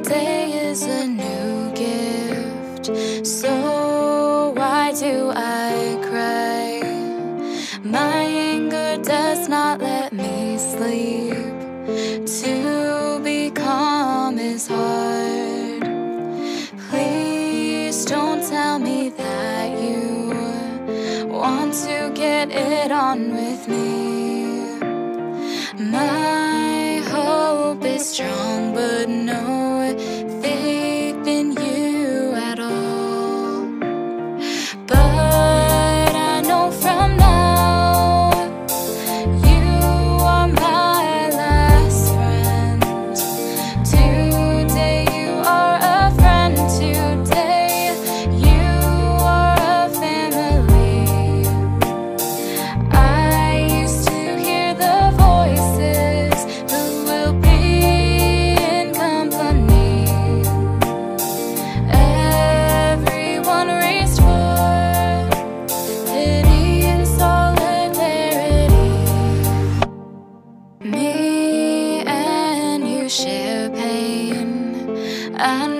day is a new gift, so why do I cry? My anger does not let me sleep. To be calm is hard. Please don't tell me that you want to get it on with me. My hope is strong, but no faith in you at all. But I know from now you are my last friend. Today you are a friend. Today you are a family. I used to hear the voices who will be in company. Everyone raised for pity and solidarity. Me and you share pain. I